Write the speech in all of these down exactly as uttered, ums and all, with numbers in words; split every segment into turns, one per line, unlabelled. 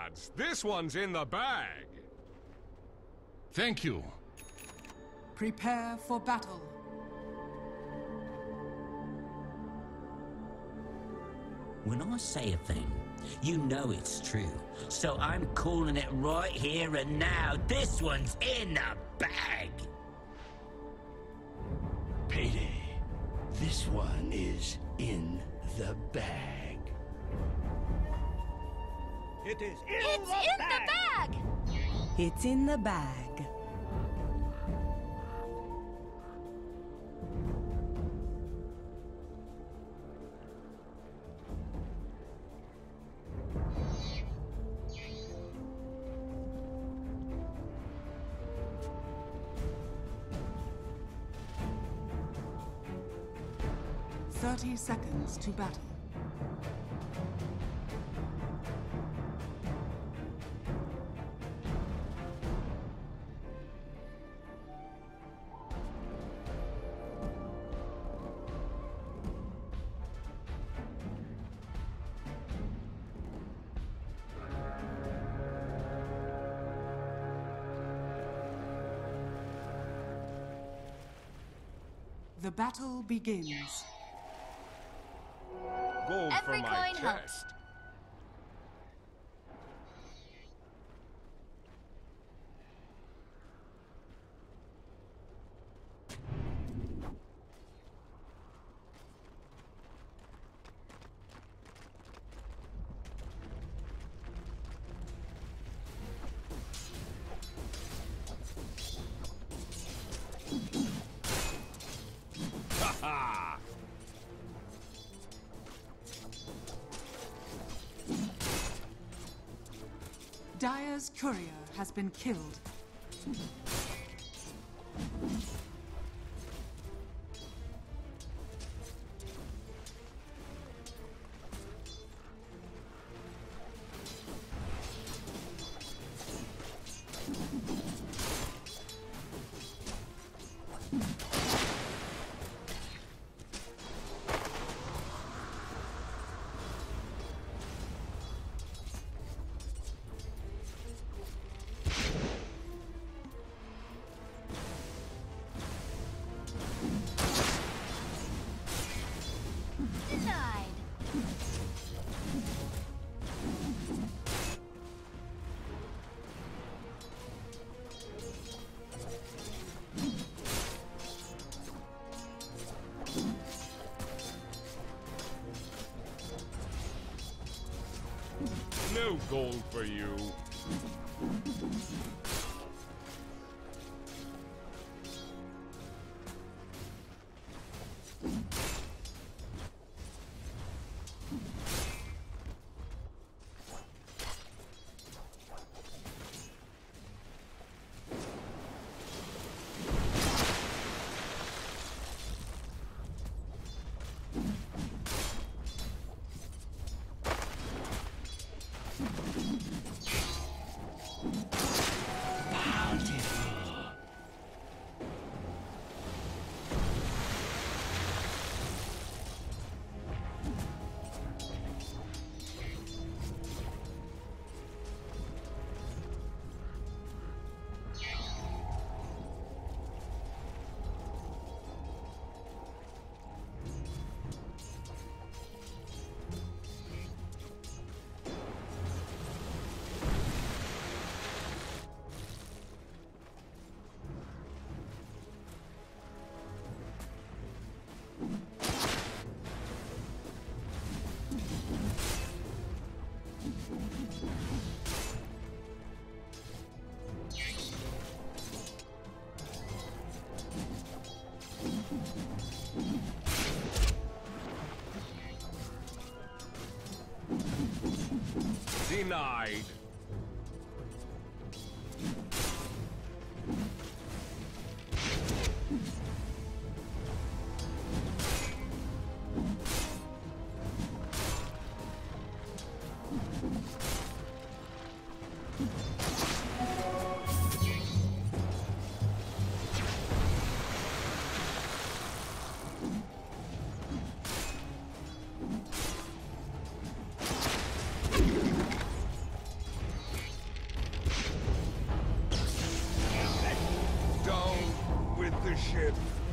lads. This one's in the bag.
Thank you.
Prepare for battle.
When I say a thing, you know it's true. So I'm calling it right here and now. This one's in the bag.
Payday. This one is in the bag.
It is in
It's
the
in
bag.
the bag!
It's in the bag.
Thirty seconds to battle. The battle begins.
Gold for
Every
my
coin
chest.
helps.
Ha!
Dire's courier has been killed.
Denied.
No gold for you. Denied. ship.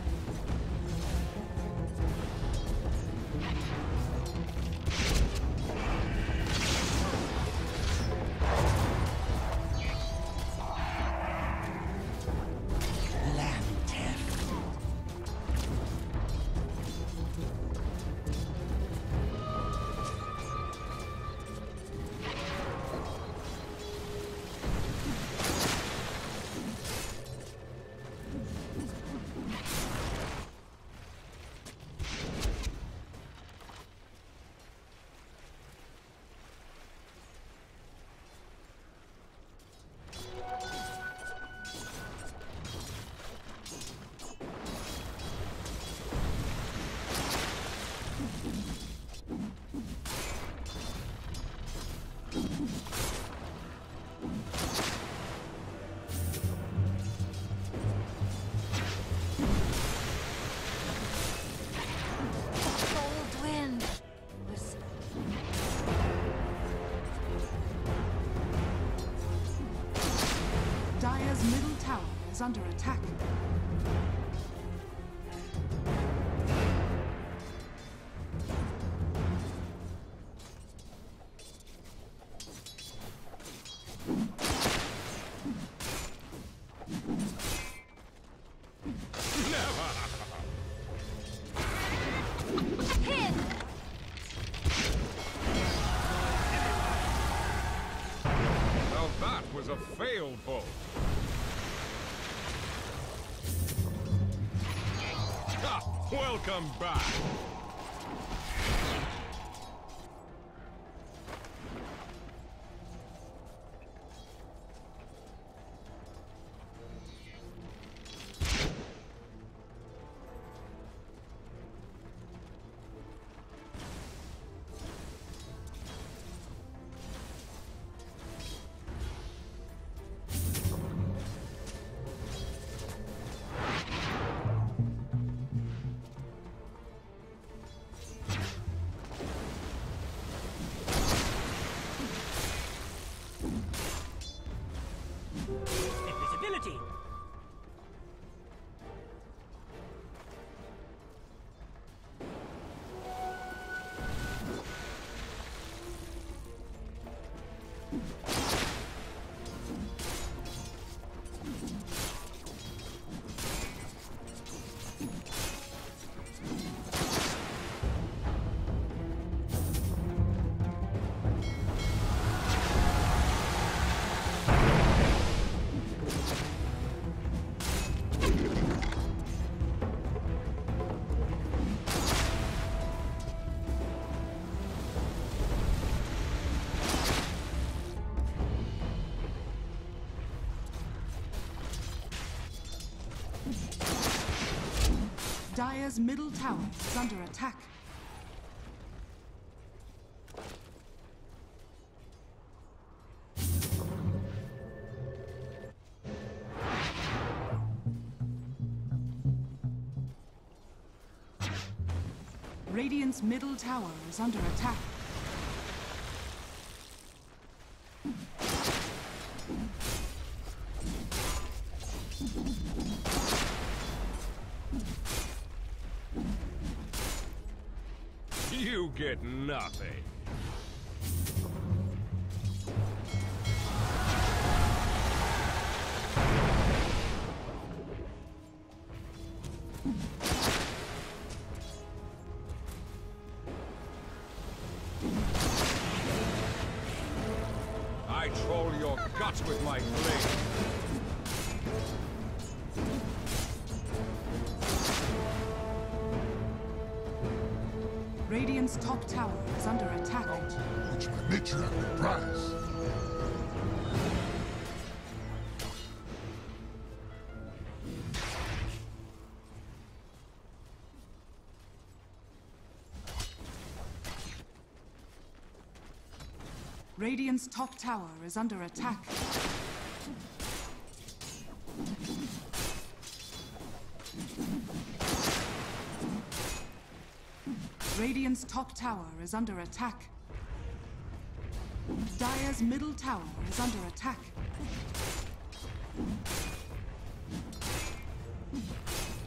Cold wind. Listen.
Dire's middle tower is under attack.
Hit!
Well, that was a failed bolt. Ha! Welcome back.
Invisibility!
Dire's middle tower is under attack. Radiant's middle tower is under attack.
You get nothing. I troll your guts with my blade.
Radiant's top tower is under attack.
Which my nature have the prize.
Radiant's top tower is under attack. Radiant's top tower is under attack. Dire's middle tower is under attack.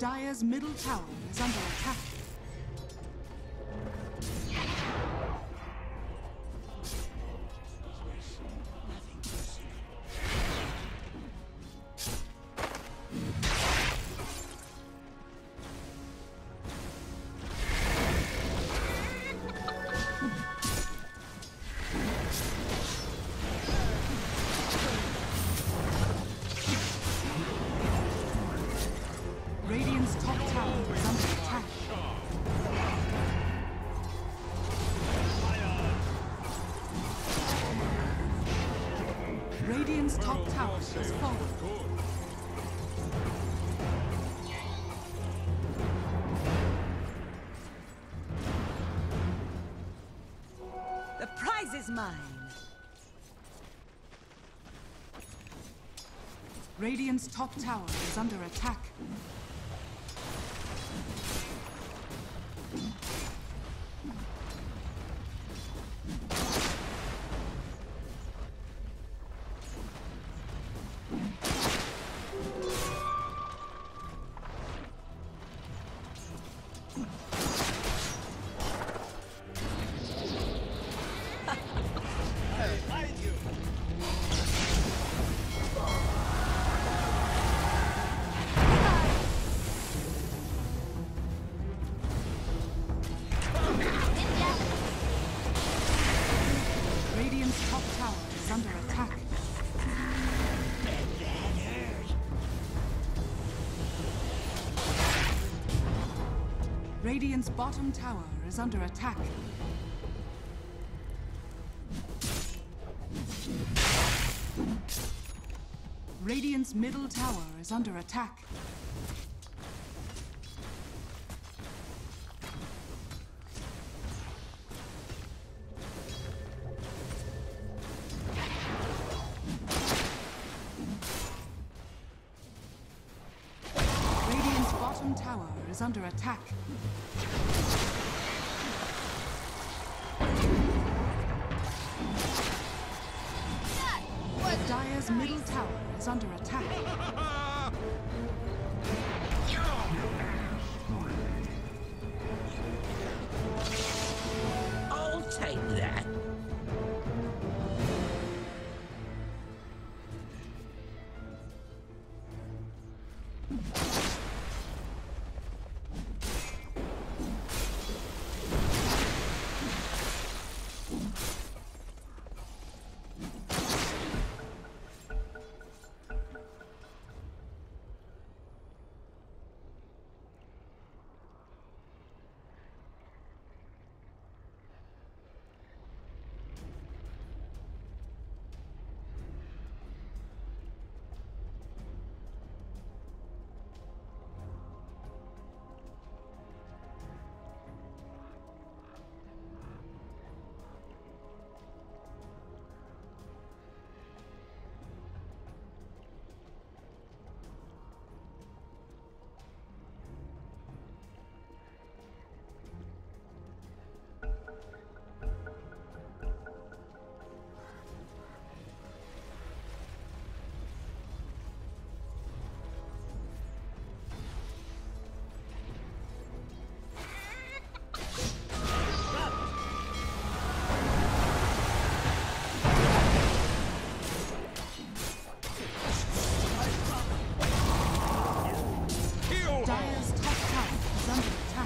Dire's middle tower is under attack. Radiant's top tower is under attack. Radiant's top tower has fallen.
The prize is mine.
Radiant's top tower is under attack. Radiant's top tower is under attack. Radiant's bottom tower is under attack. Radiant's middle tower is under attack. Radiant's bottom tower is under attack. Dire's middle tower is under attack.
I'll take that. Dire's top tower is under attack.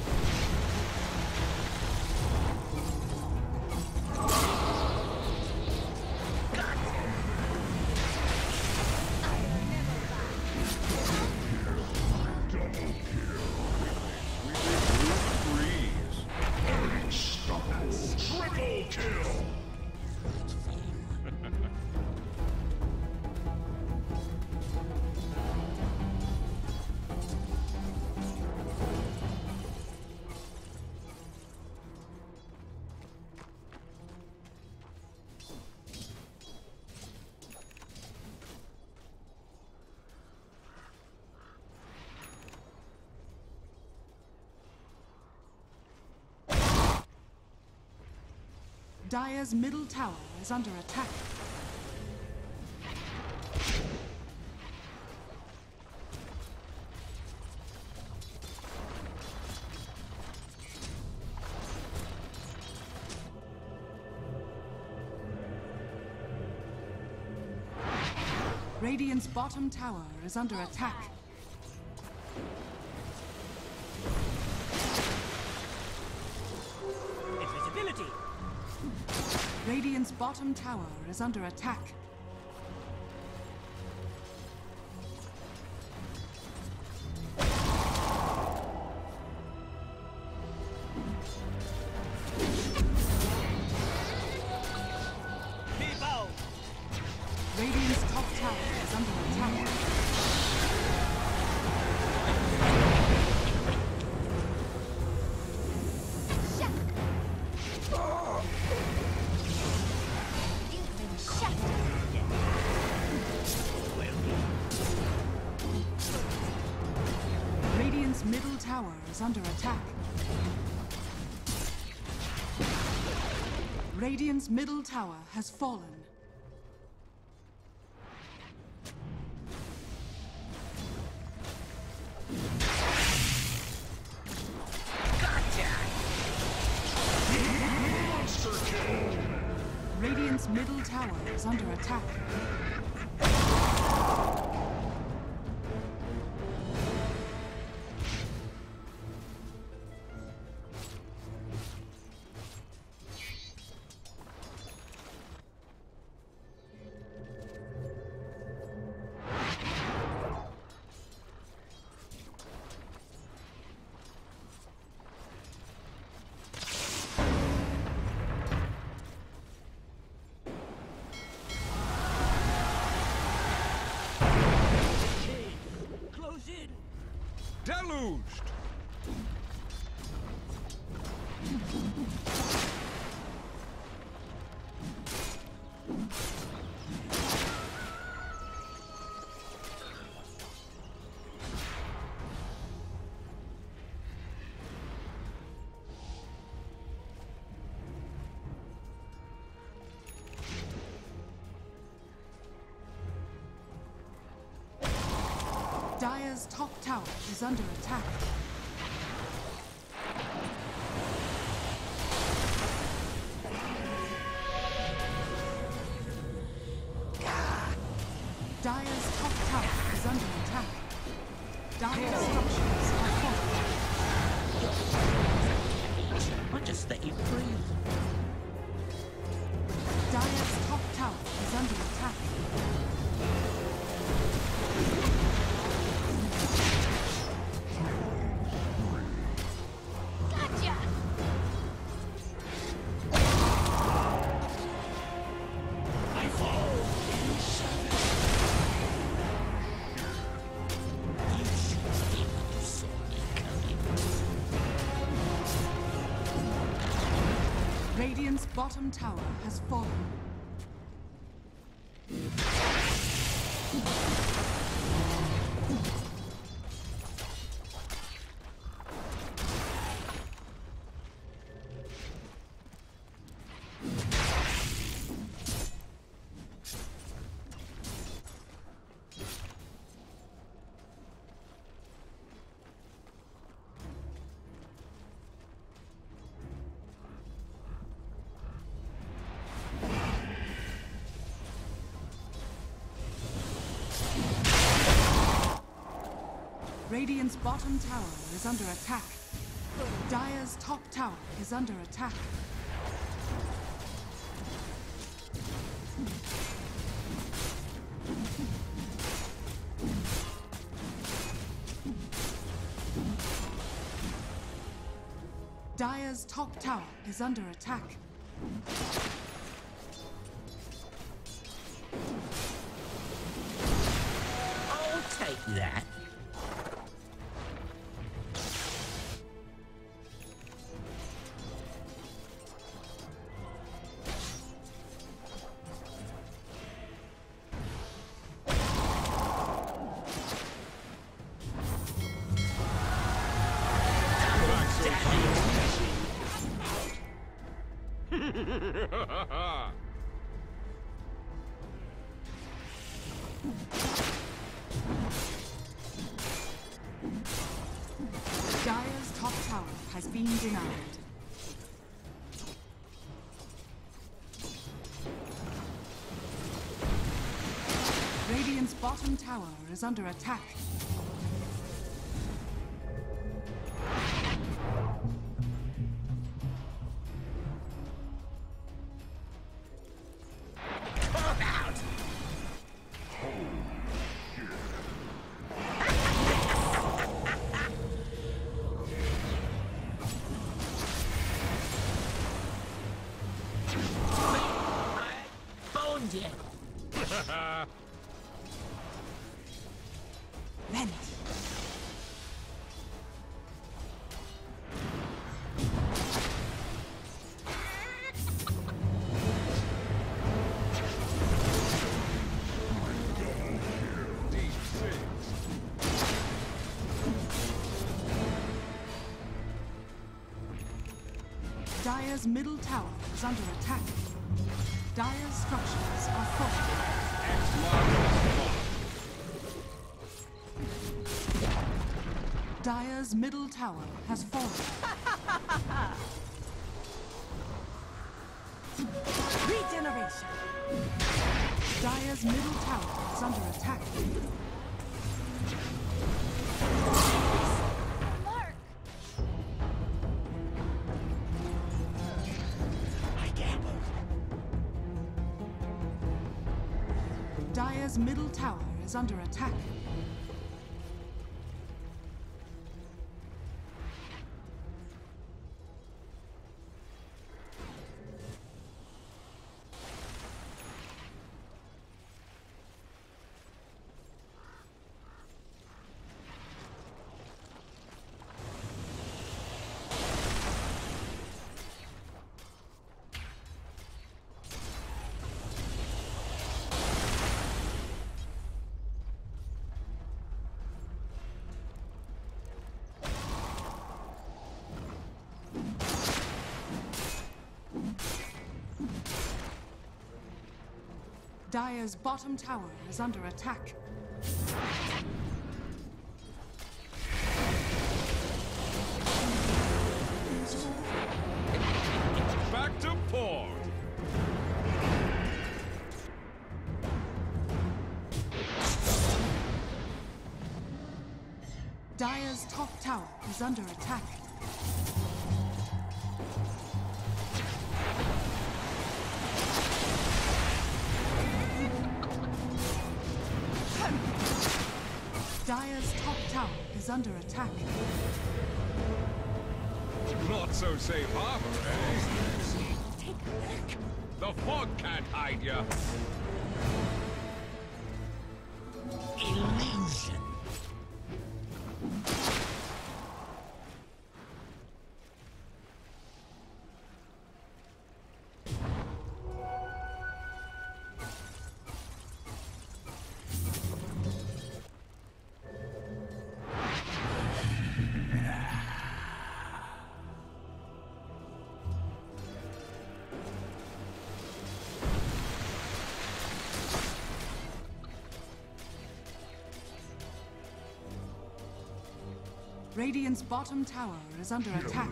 Triple kill!
Dire's middle tower is under attack. Radiant's bottom tower is under attack.
Invisibility!
Radiant's bottom tower is under attack. Radiant's top tower is under attack.
You've been shut
Radiant's middle tower is under attack. Radiant's middle tower has fallen. Radiant's middle tower is under attack.
Deluged!
Dire's top tower is under attack. Dire's top tower is under attack. Dire's structures are fortified.
I'll just let you breathe.
Dire's top tower is under attack. Radiant's bottom tower has fallen. Radiant's bottom tower is under attack. Dire's top tower is under attack. Dire's top tower is under attack.
I'll take that.
Dire's top tower has been denied. Radiant's bottom tower is under attack. Vent.
Deep six.
Dire's middle tower is under attack. Dire's structures are fortified. Dire's middle tower has fallen.
Regeneration.
Dire's middle tower is under attack.
Mark!
I gambled.
Dire's middle tower is under attack. Dire's bottom tower is under attack.
Back to port.
Dire's top tower is under attack. Dire's top tower is under attack.
Not so safe harbor, eh? The fog can't hide ya.
Illusion.
Radiant's bottom tower is under attack.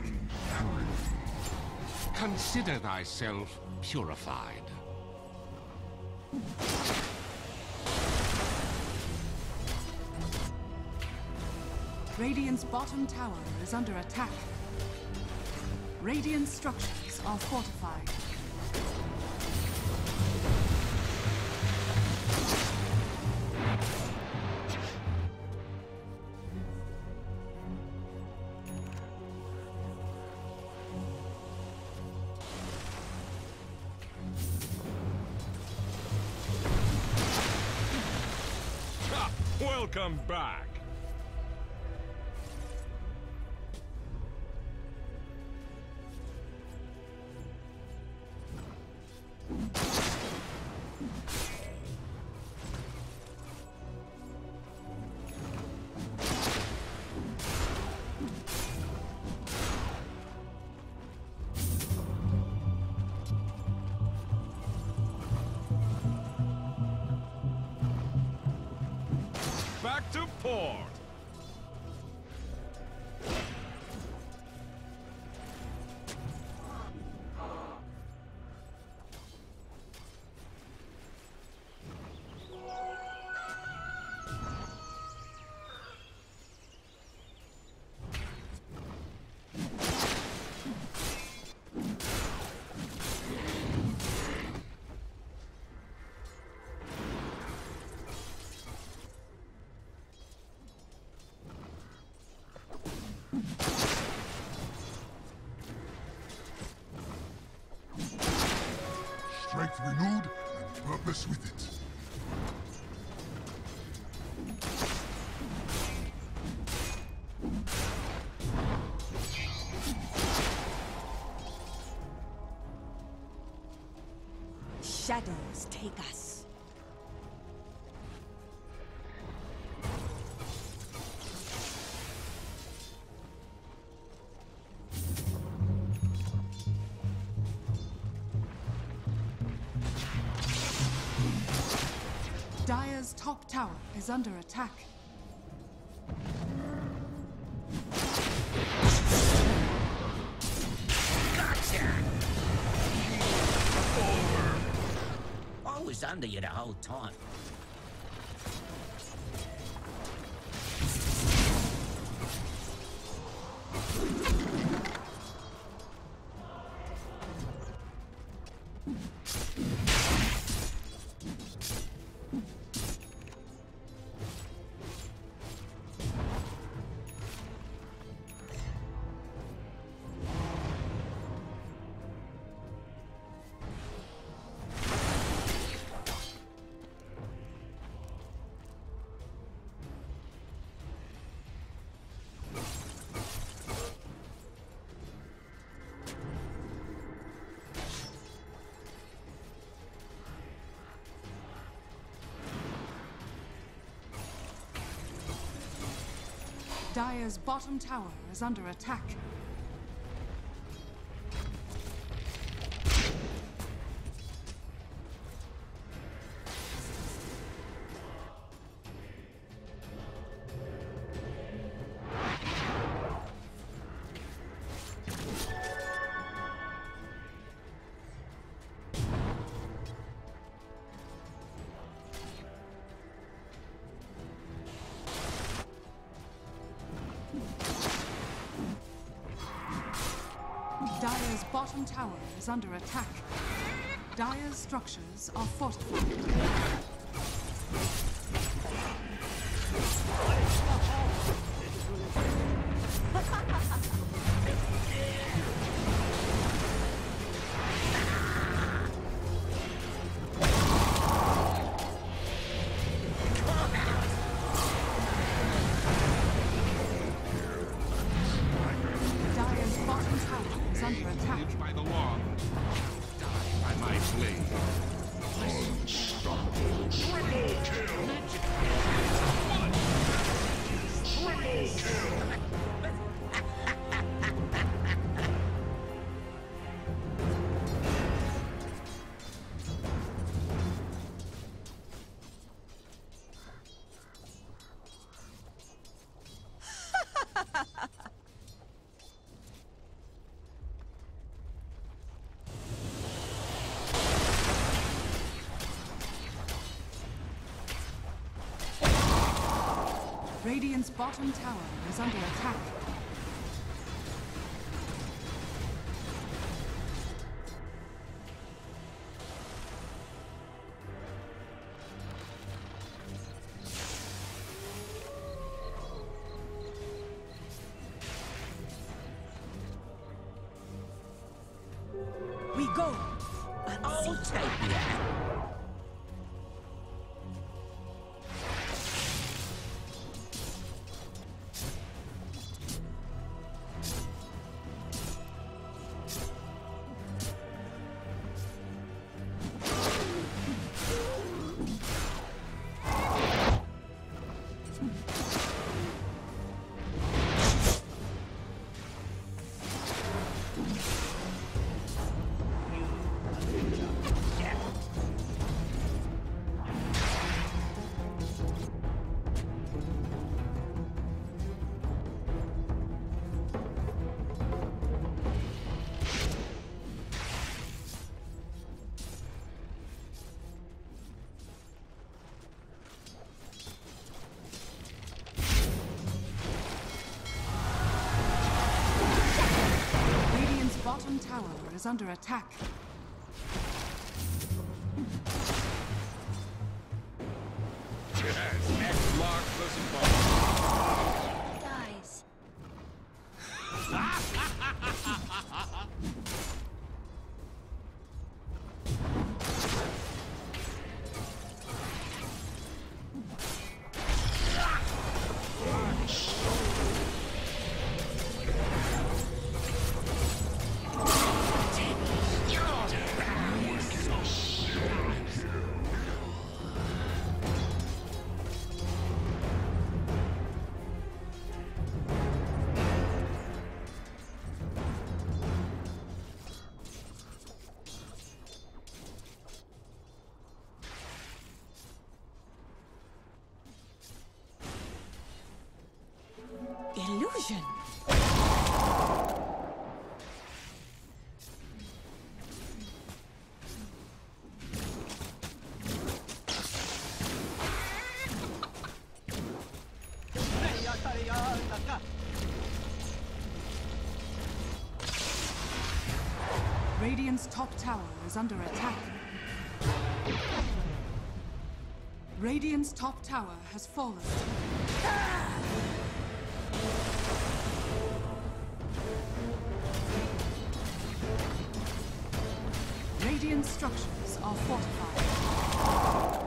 Consider thyself purified.
Radiant's bottom tower is under attack. Radiant structures are fortified.
Ha! Welcome back. Back to port.
strength renewed and purpose with it.
Shadows take us.
Dire's top tower is under attack.
I was under you the whole time.
Dire's bottom tower is under attack. Dire's bottom tower is under attack. Dire's structures are fortified. Dire's bottom tower is under attack.
Live by the law. Die by my blade.
Unstoppable. Triple kill. Triple kill.
Radiant's bottom tower is under attack.
We go.
I'll take that.
Bottom tower is under attack.
Yes, X marks the spot.
Guys.
illusion!
Radiant's top tower is under attack. Radiant's top tower has fallen. Radiant structures are fortified.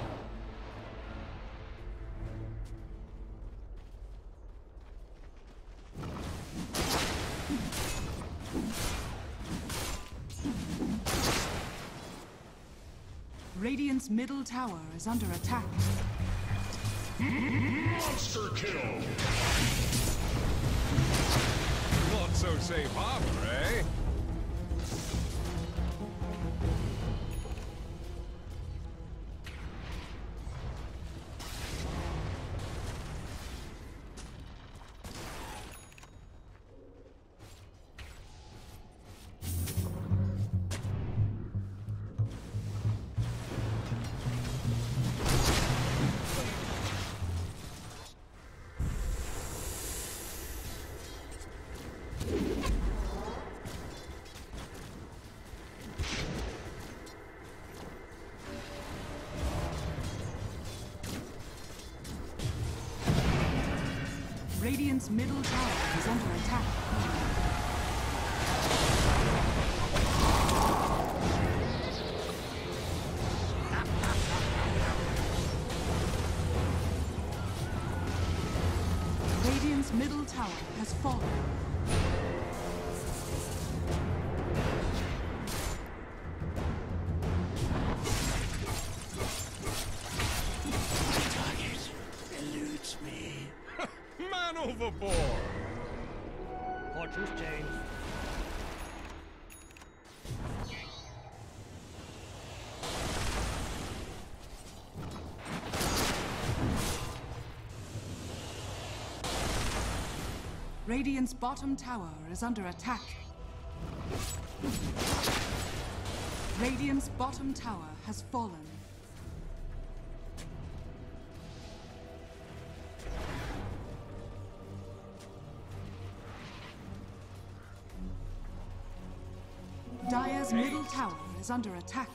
Radiant's middle tower is under attack.
Monster kill!
Not so safe harbor, eh?
Radiant's middle tower is under attack. Radiant's middle tower has fallen.
Target eludes me.
Man overboard!
Fortune's changed.
Radiant's bottom tower is under attack. Radiant's bottom tower has fallen. Dire's middle tower is under attack.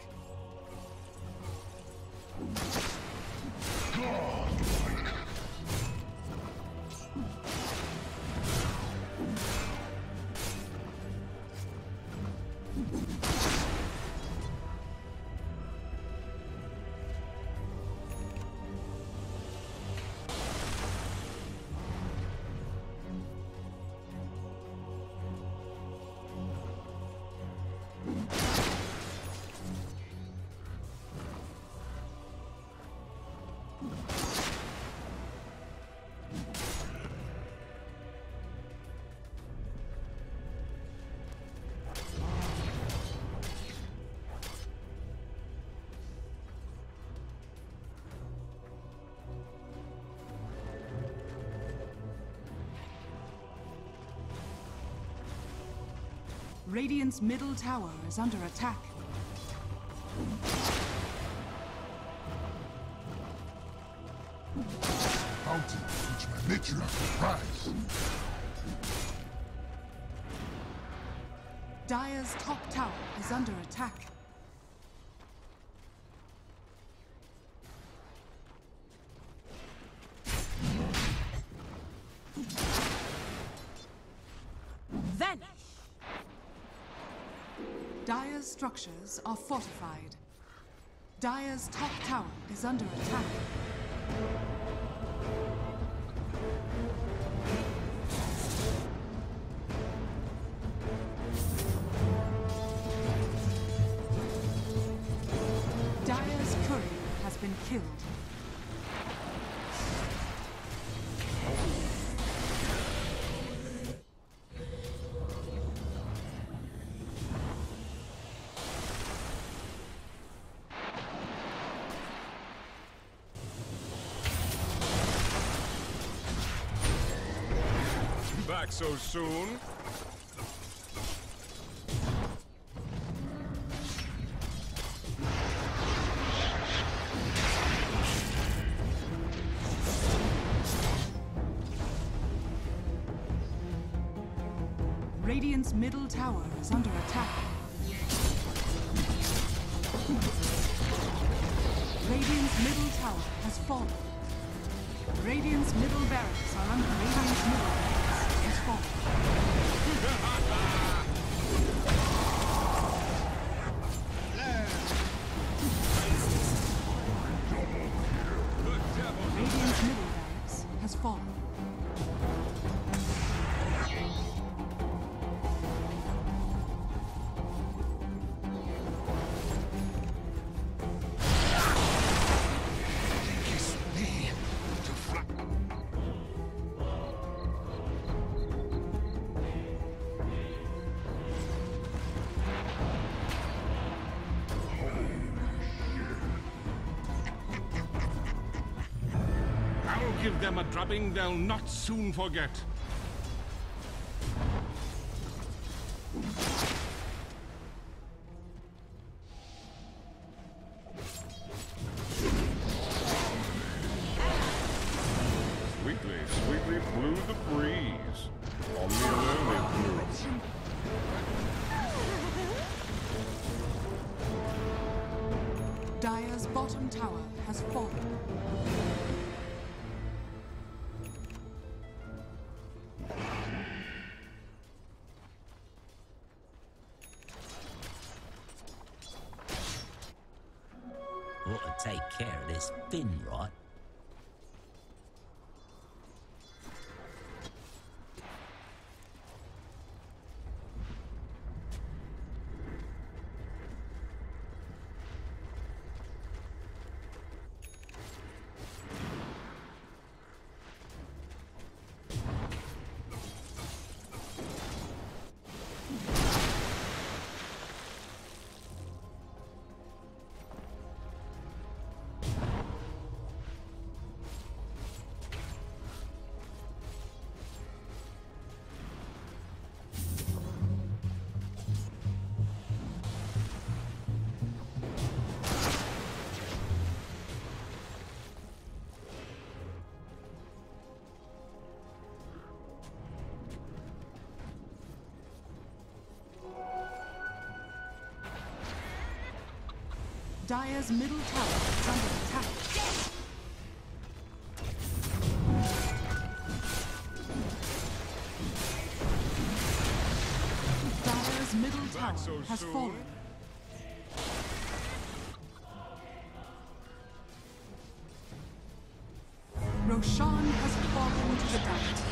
Radiant's middle tower is under attack.
Bounty, which my matriarch prize.
Dire's top tower is under attack.
Vanish!
Dire's structures are fortified. Dire's top tower is under attack. Dire's courier has been killed.
back so soon.
Radiant's middle tower is under attack. Radiant's middle tower has fallen. Radiant's middle barracks are under Radiant's middle barracks has fallen. Radiant's middle barracks has fallen.
Give them a drubbing they'll not soon forget.
Sweetly, sweetly blew the breeze. On the alone it blew.
Dire's bottom tower has fallen.
Ought to take care of this Finn, right?
Dire's middle tower is under attack. Dire's middle tower
so
has
soon?
fallen. Roshan has fallen to the dust.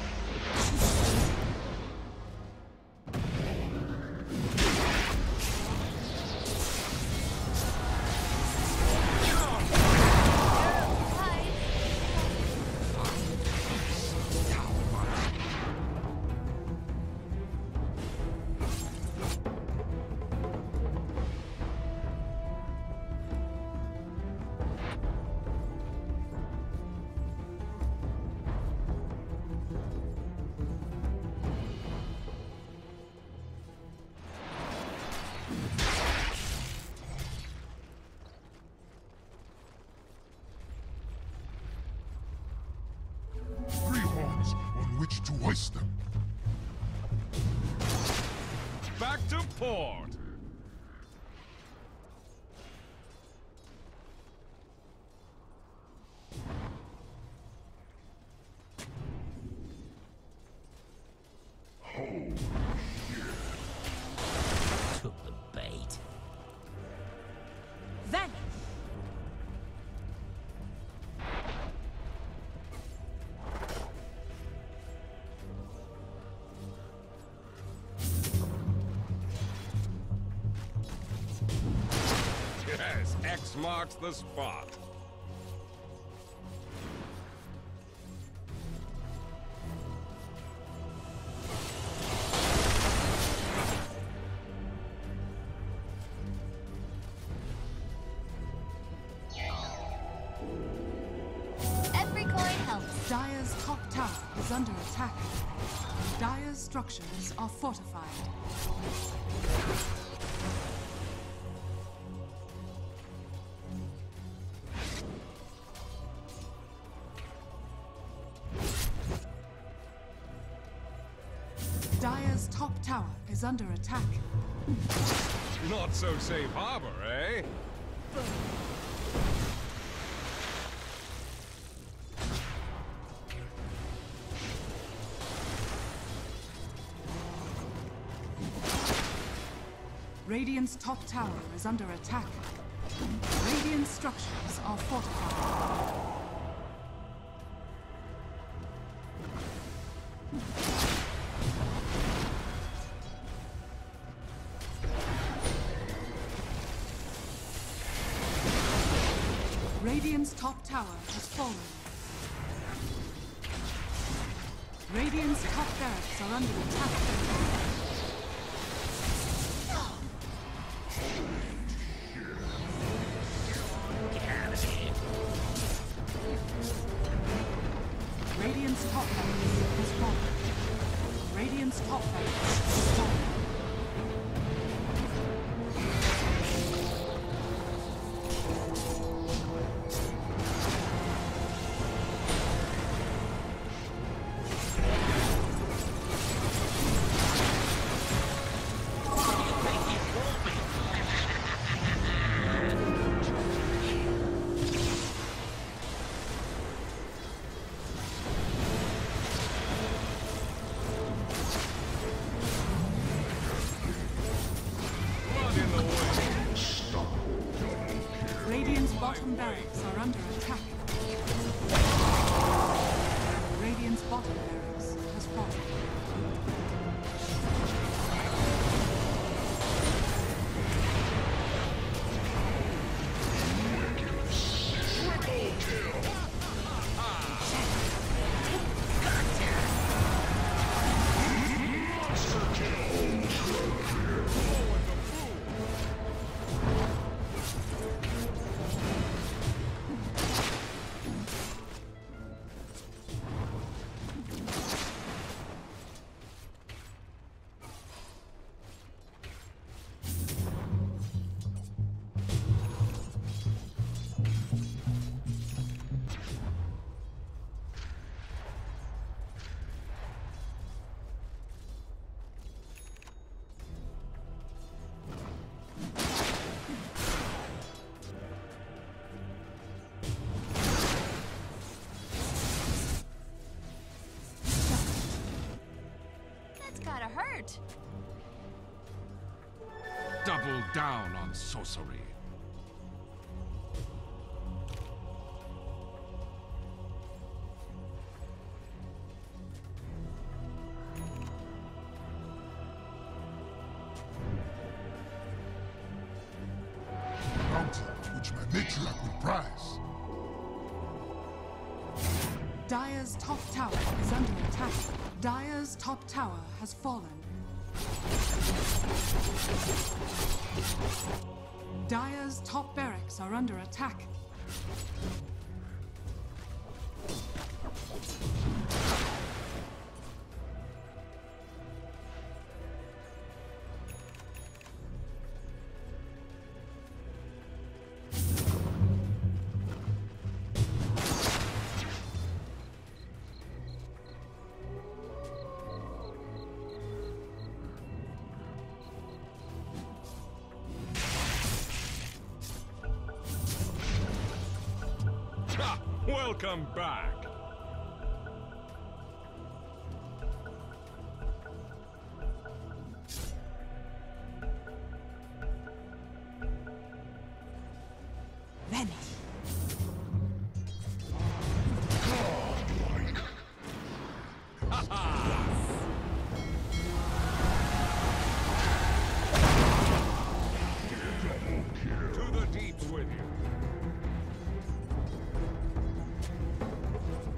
On which to hoist them.
Back to port.
Took the bait.
Vanish!
Yes, X marks the spot.
Every coin helps.
Dire's top tower is under attack. Dire's structures are fortified. Dire's top tower is under attack.
Not so safe harbor, eh?
Radiant's top tower is under attack. Radiant structures are fortified. Radiant's top tower has fallen. Radiant's top barracks are under attack. Radiant's top barracks has fallen. Radiant's top barracks has fallen. Radiant's bottom barracks are under attack. Radiant's bottom barracks has fallen.
Gotta hurt.
Double down on sorcery.
Bounty which my matriarch will prize.
Dire's top tower is under attack. Dire's top tower has fallen. Dire's top barracks are under attack.
Welcome back.
Vanish.
To the deeps with you.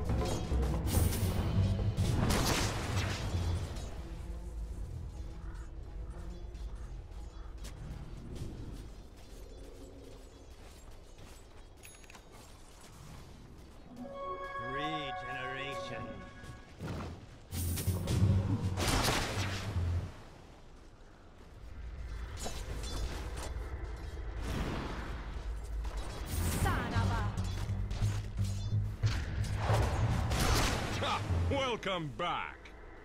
Welcome back.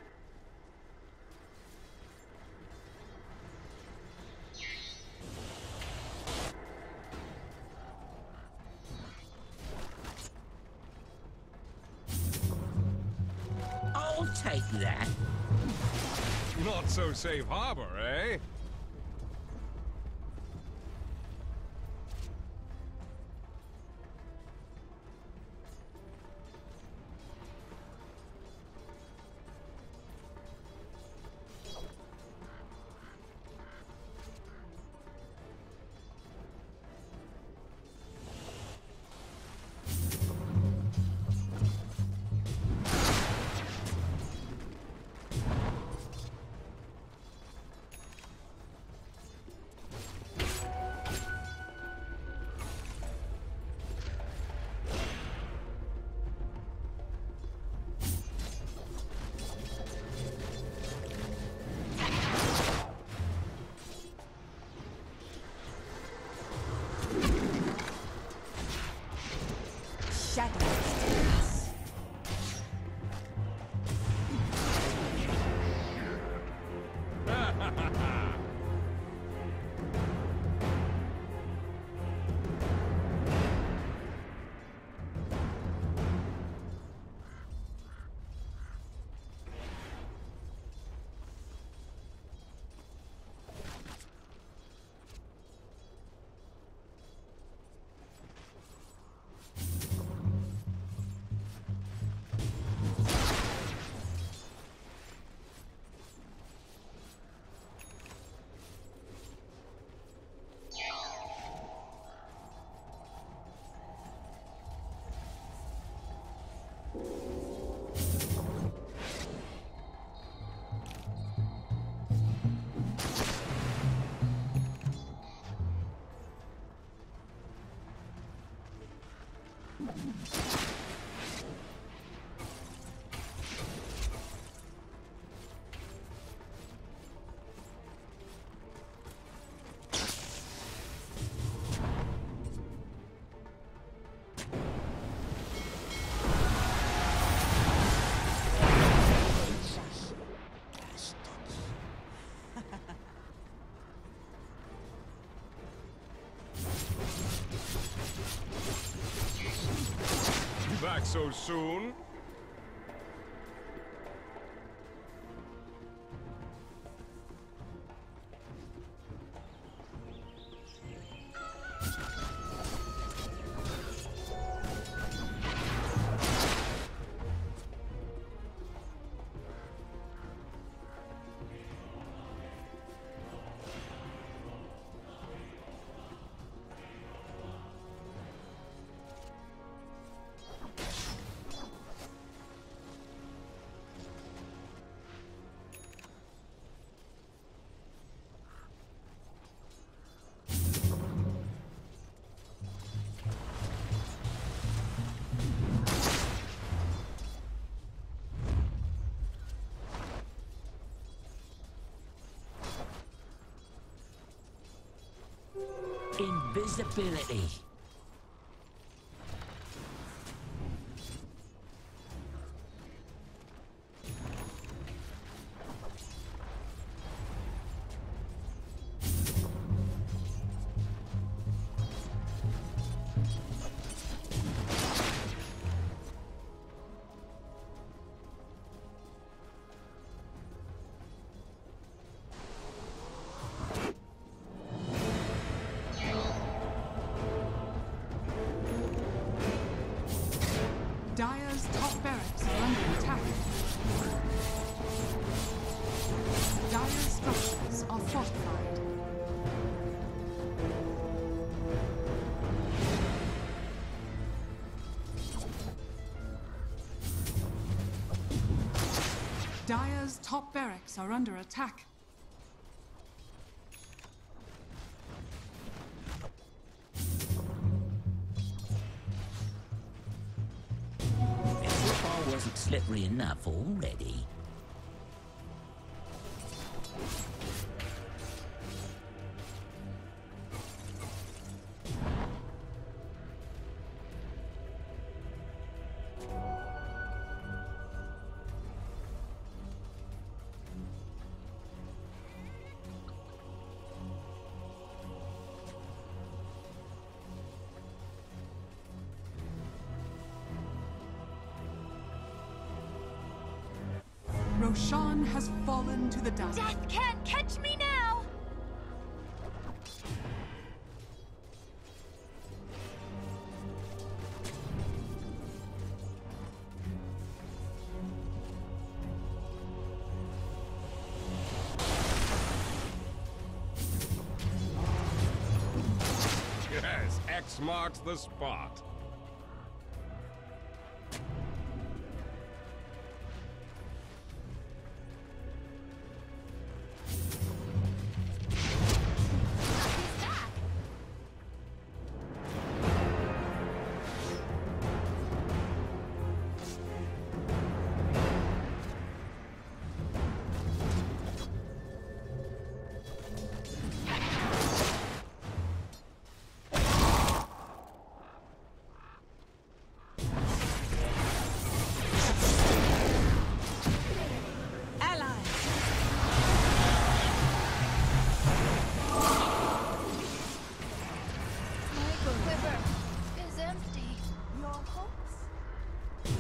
I'll take that.
Not so safe harbor, eh?
Shadows.
Back so soon?
Invisibility.
Dire's top barracks are under attack. Dire's structures are fortified. Dire's top barracks are under attack.
Wasn't slippery enough already.
Roshan has fallen to the dark.
Death can't catch me now!
Yes, X marks the spot.
He's back! My quiver is empty. Your hopes?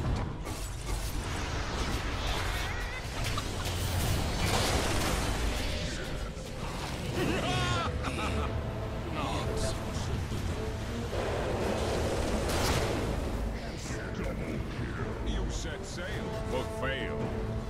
You set sail, but failed.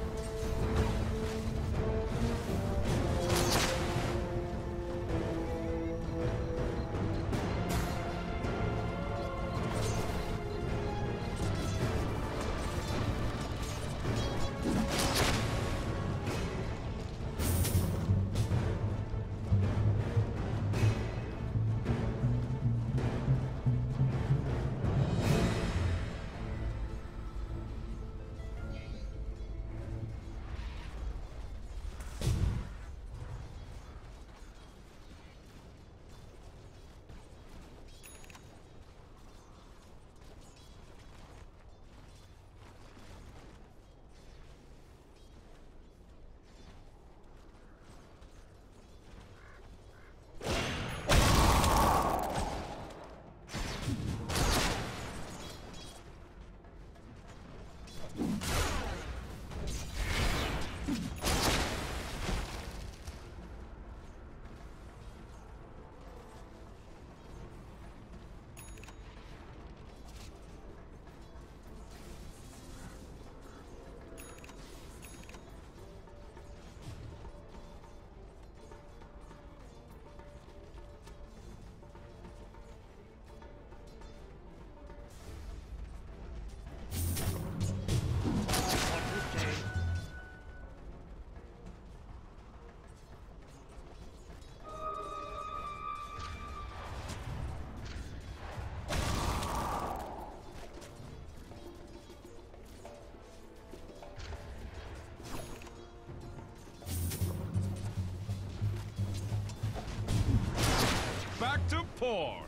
Back to port.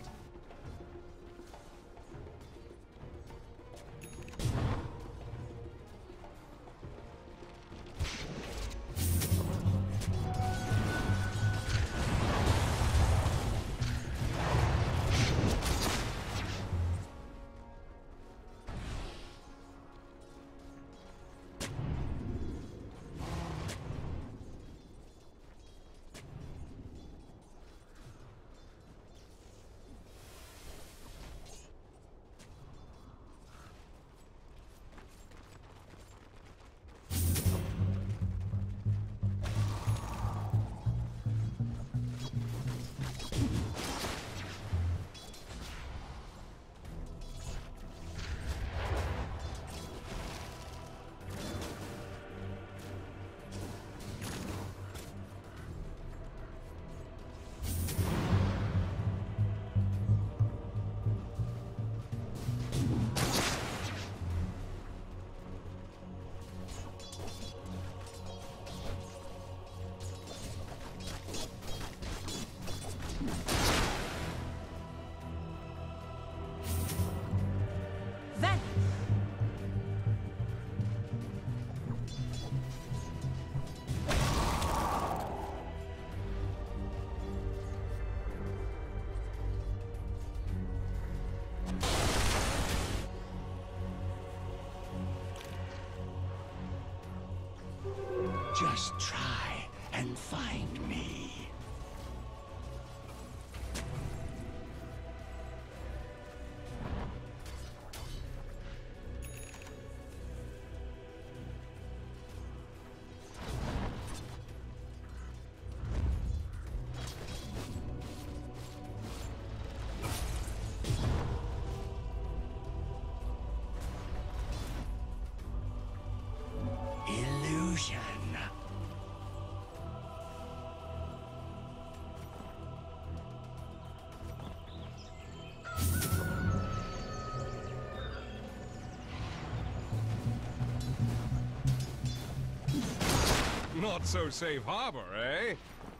Just try and find me. Illusion.
Not so safe harbor, eh?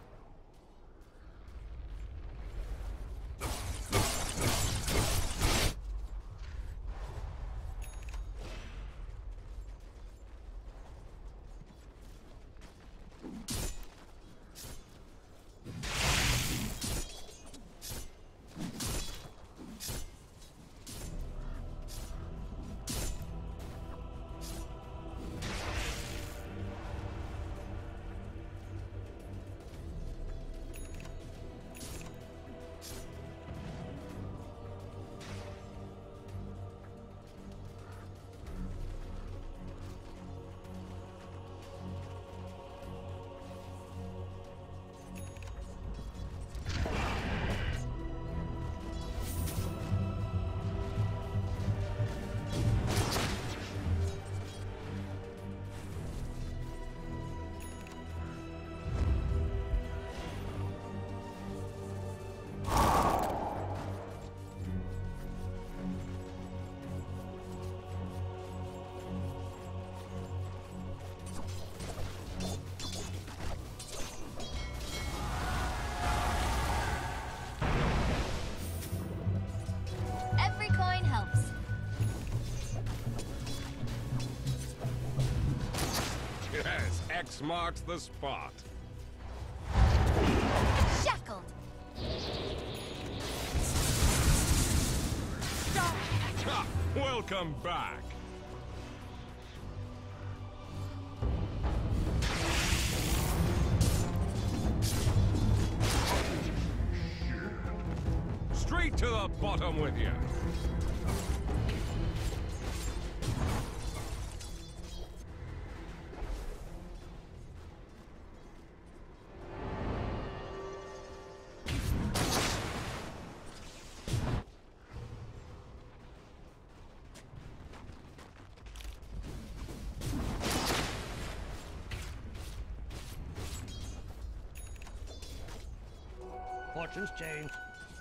Every coin helps.
Yes, X marks the spot.
Shackled.
Ha! Welcome back. Straight to the bottom with you.
Fortune's changed.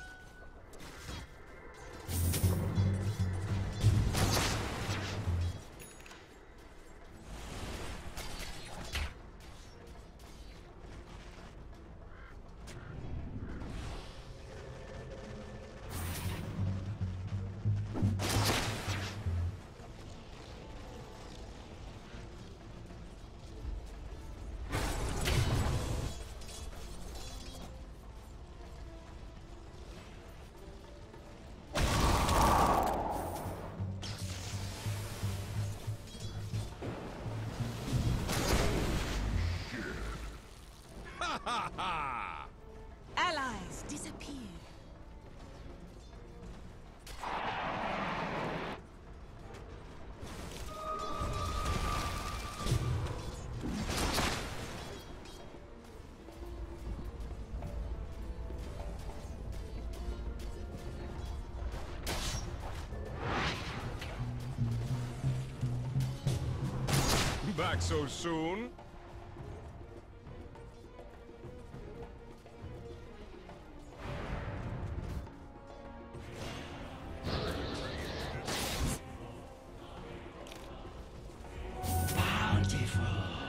Ha ha!
Allies disappear.
Back so soon?
Bountiful.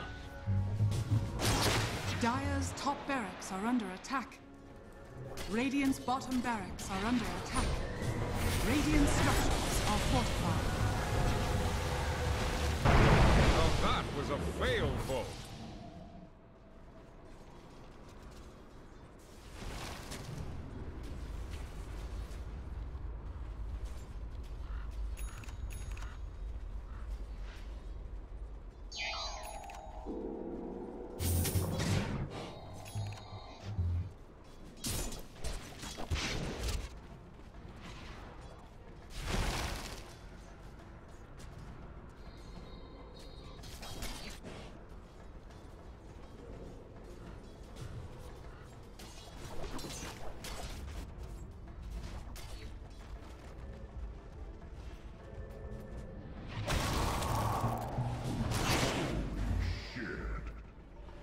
Dire's top barracks are under attack. Radiant's bottom barracks are under attack. Radiant structures are fortified.
Now that was a failed vote.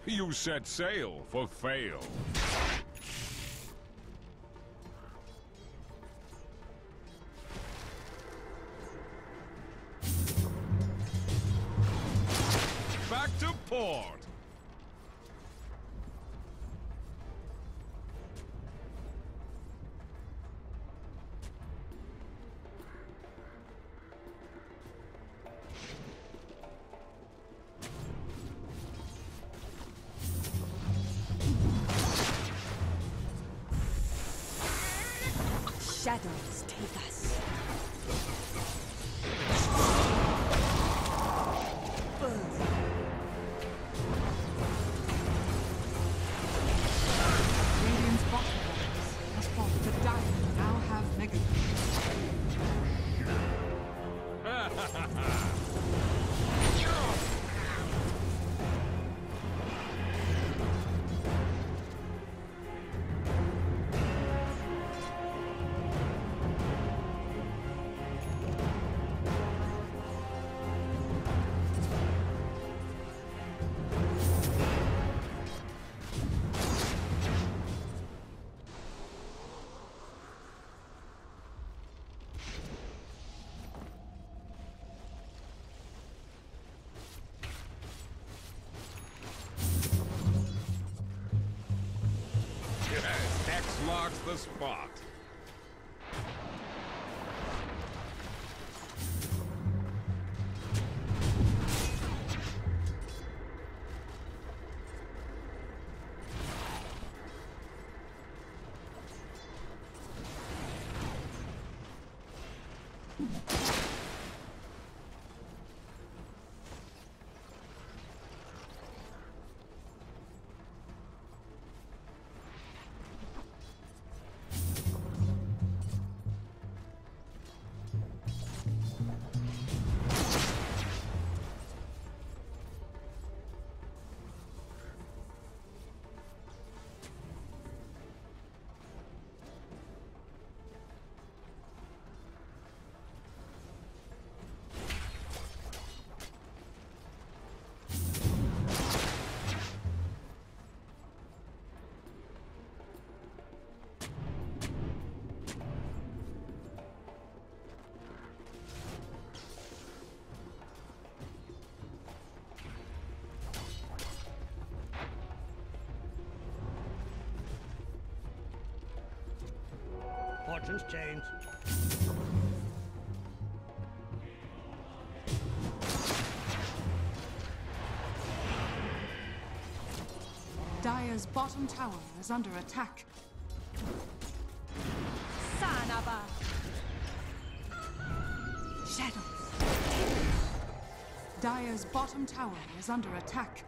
You set sail for fail. Back to port!
Shadows take us.
Radiant's bottom barracks has fallen. The Dire now have Mega.
Yes, X marks the spot.
Fortunes change.
Dire's bottom tower is under attack.
Sanaba.
Shadows. Dire's bottom tower is under attack.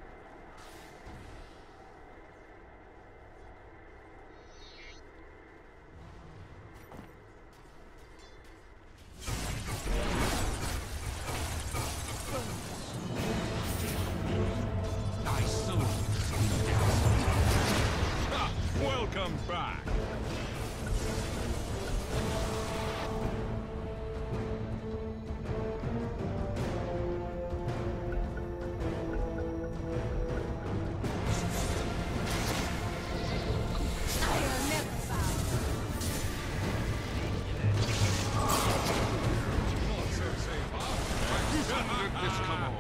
Ha! Welcome back!
I'll never bow.
Not so safe harbor.
When did this come on?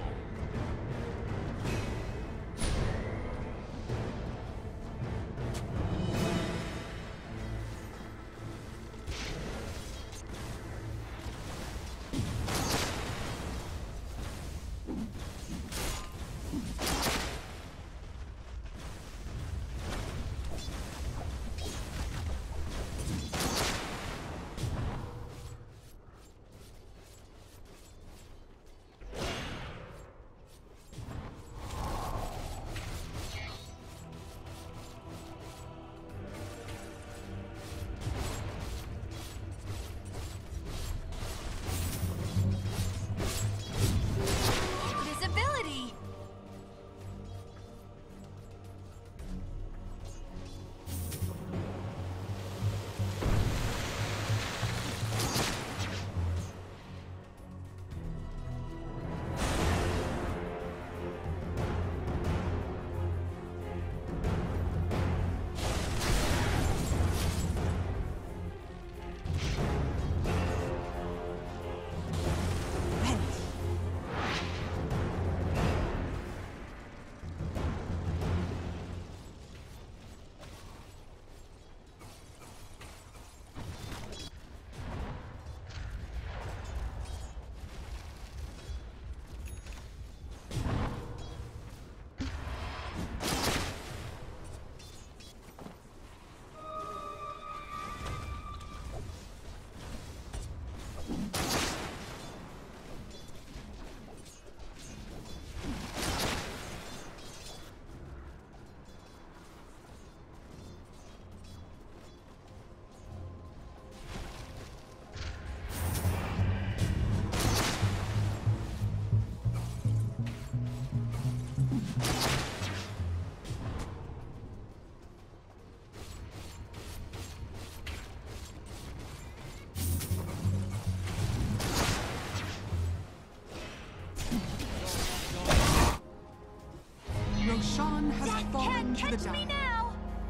Into the
Catch me
Dire.
now!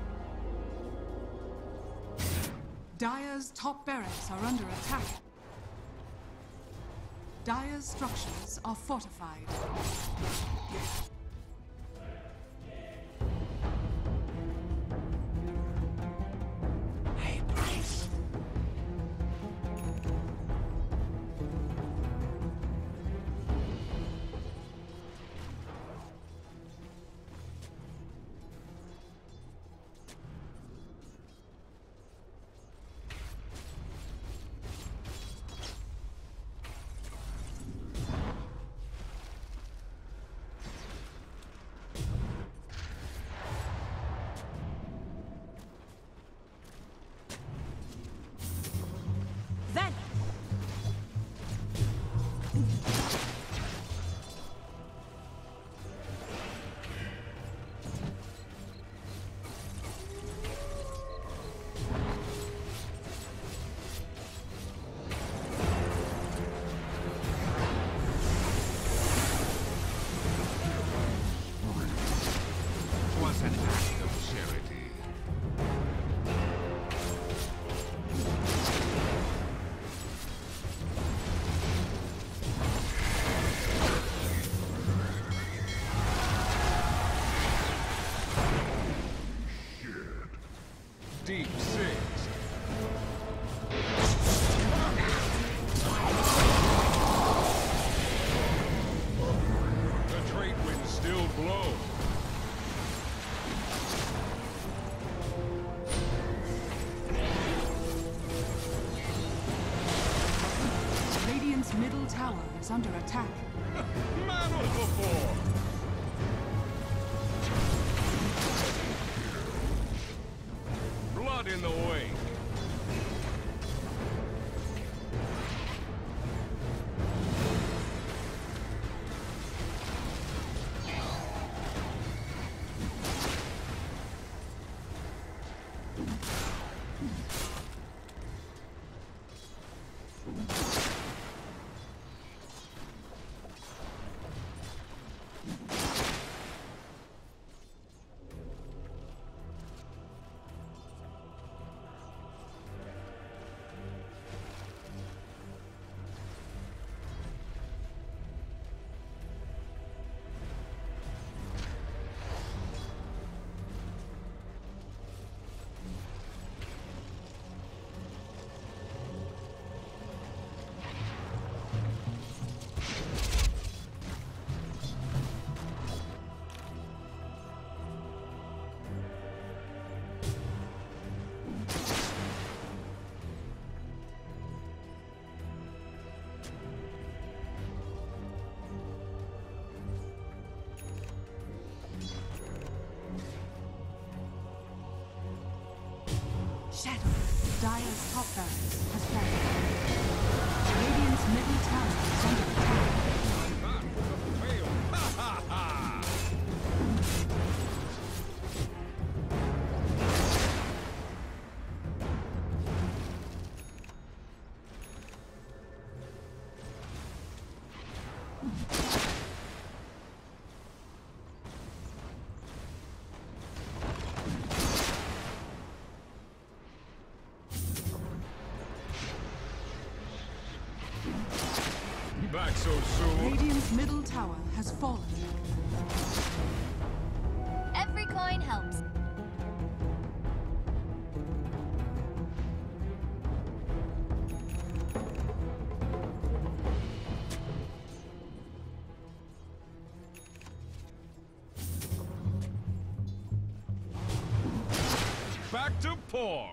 Dire's top barracks are under attack. Dire's structures are fortified.
Hey, Bryce.
Then
Was an act of charity.
Deep six. The trade winds still blow.
Radiant's middle tower is under attack.
Man overboard! Blood in the wake.
Shadow. Dire's top barracks has fallen. Radiant's middle tower is under attack.
That was a fail. Ha ha ha! Back so soon.
Radiant's middle tower has fallen.
Every coin helps.
Back to port.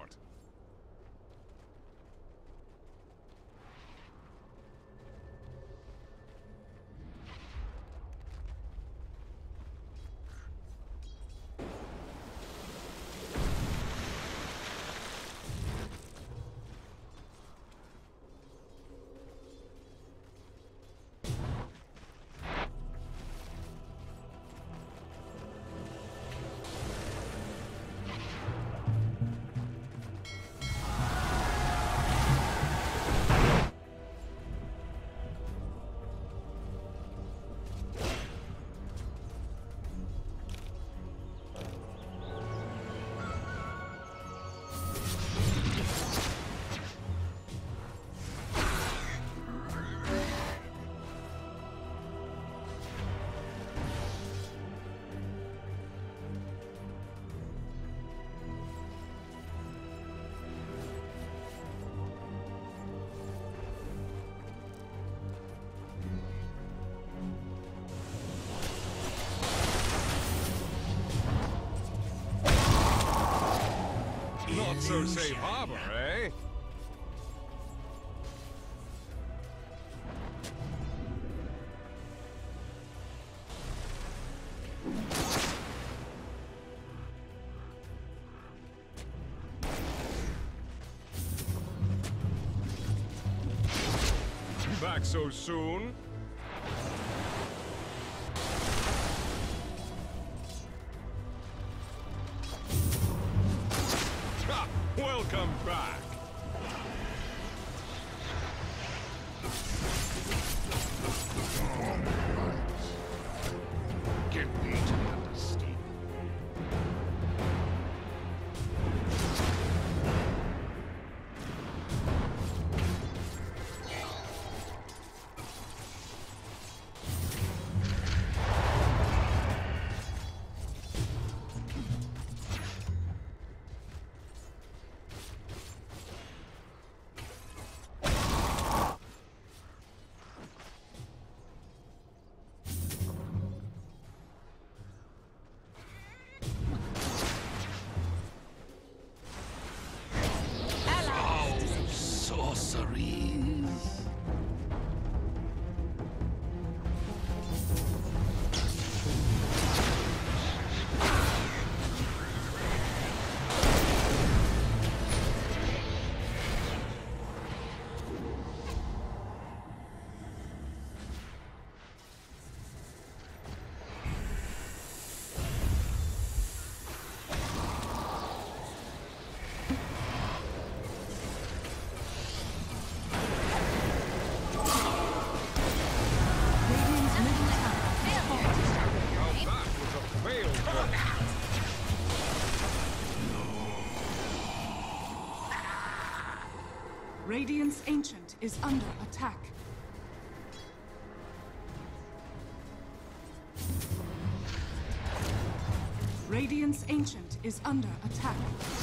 Not so safe harbor, eh? Back so soon? Ha! Welcome back!
Get me to understand. Sorceries.
Radiant's Ancient is under attack. Radiant's Ancient is under attack.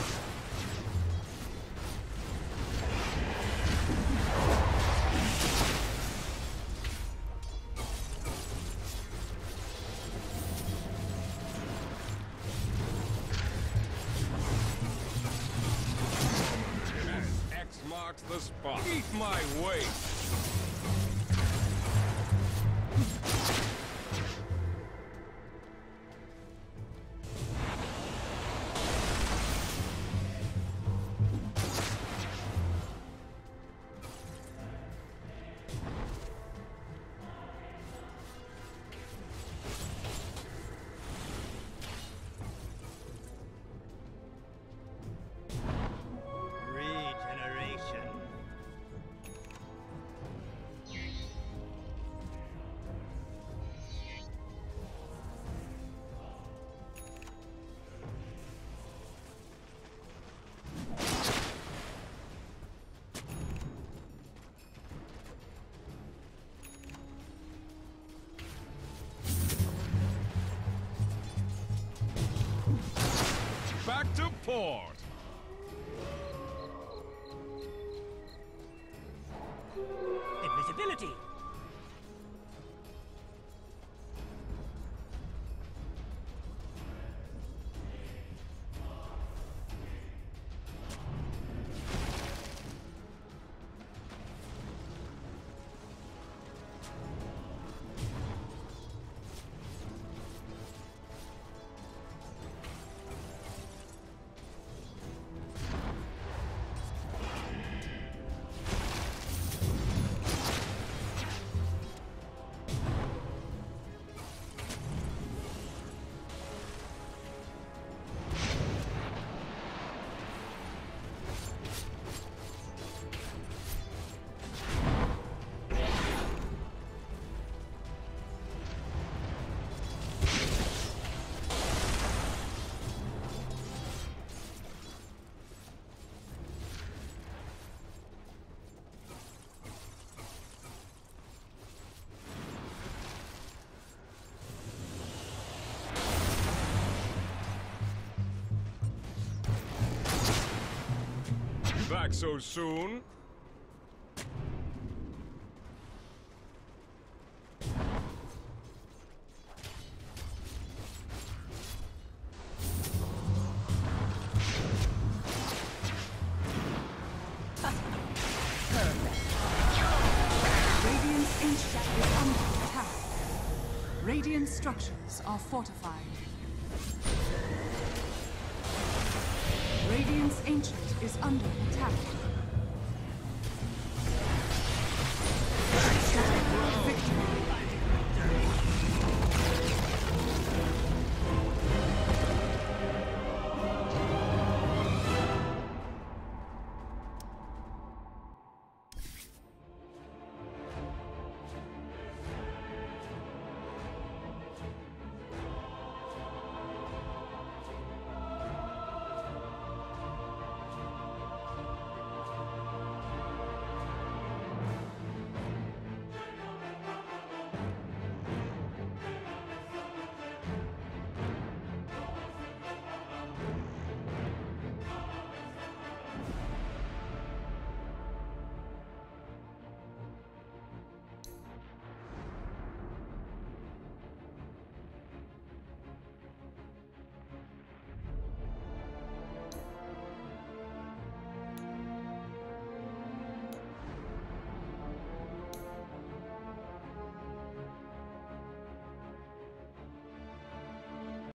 Marks the spot. Eat my weight. Back to port.
Invisibility.
Back so soon?
Radiant's structures are fortified. Radiant's Ancient is under attack.